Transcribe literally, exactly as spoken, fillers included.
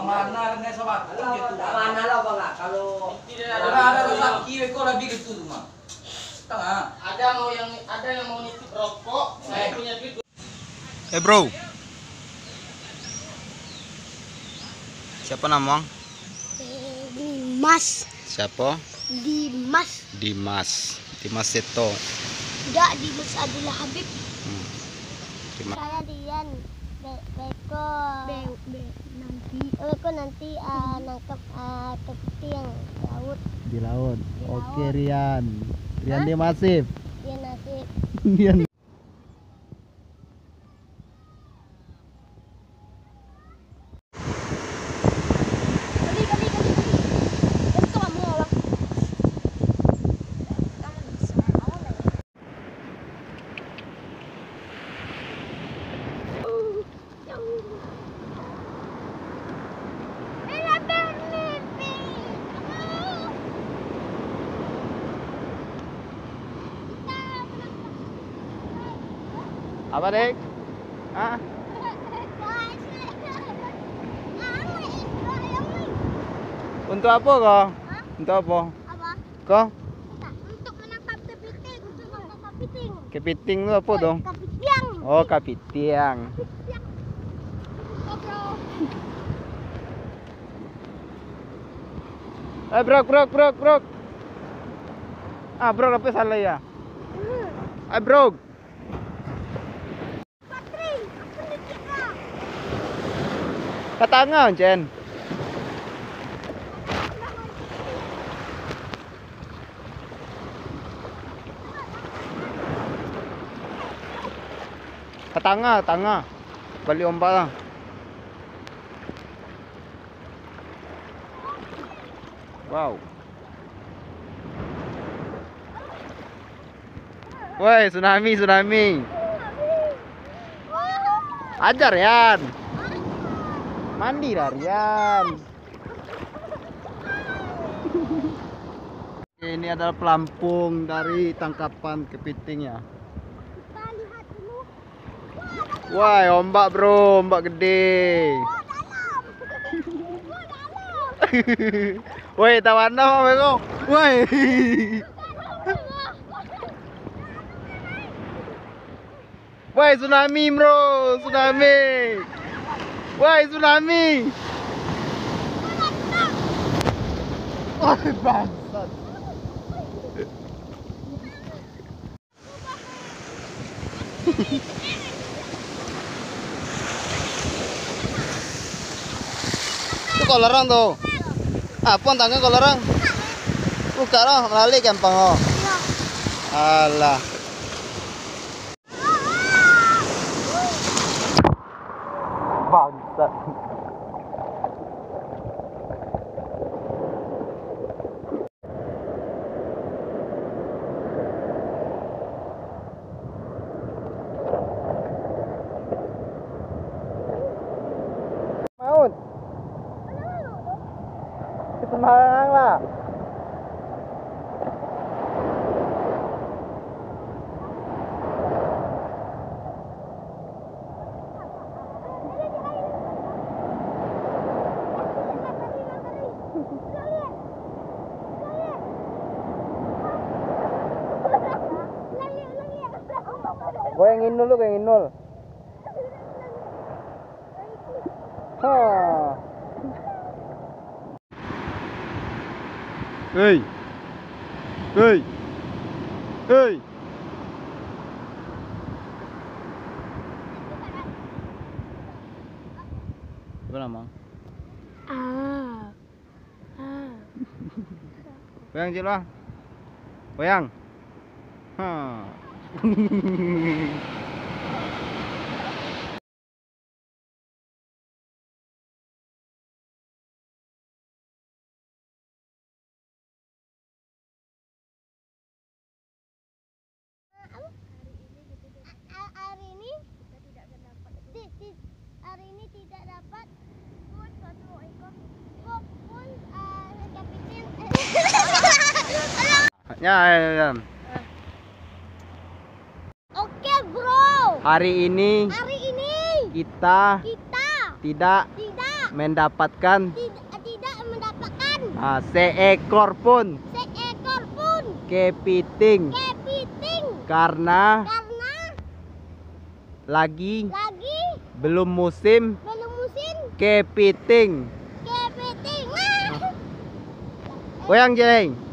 mana dengan sobat? Mana lo bang? Kalau Ada ada rezeki kau lebih gitu tuh mah. Tengah. Ada mau yang ada yang mau nitip rokok, saya punya duit. Eh bro, siapa namang? Dimas. Siapa? Dimas. Dimas. Dimas Seto. Tidak, Dimas adalah Habib. Hmm. Dimas. Saya Dian. Be Beko. Be Be nanti. Beko nanti uh, nangkep uh, kepiting laut. Di laut. Di Oke laut. Rian. Rian Hah? dia masif. Dia nanti. Rian. Kali kali kali kali. Jadi kamu lah. Apa dek? Ah? Untuk apa kau? Untuk apa? Apa? Kau? Untuk menangkap kepiting, untuk menangkap kepiting. Kepiting itu apa dong? Kepiting. Oh kapitiang. Kepiting. Oh, bro. Eh bro bro bro bro. Ah bro apa salah ya? Eh bro. Patri, apa nih kita? Katanga Jen. Katanga, tanga. Balik ombak lah. Wow. Woi, tsunami, tsunami. Ajar Rian. Mandi lah Rian. Ini adalah pelampung dari tangkapan kepitingnya. Kita lihat dulu. Wah, ombak bro, ombak gede. Oh, dalam. Oh, dalam. Woi, tawana apa bego? Woi. Woi, tsunami bro, tsunami. Woi, tsunami. Woi, bangsat. Itu kolerang tuh. Apa tangga kolerang? Buka loh, melalui gampang oh. Alah. Bangsat. Maut. Sembarang lah. Goyangin dulu, goyangin dulu. Ha. Hei. Hei. Hei. Apa nama? Ah. Ah. Goyang cik lah. Goyang. Ha. Hari ini tidak dapat. Hari ini tidak dapat. Pun satu ekor. Pun kepiting. Ya, ya, ya. Oke, bro. Hari ini Hari ini kita kita tidak tidak mendapatkan tidak, tidak mendapatkan ah, seekor pun seekor pun kepiting kepiting karena karena lagi lagi belum musim belum musim kepiting. kepiting. Goyang jeng.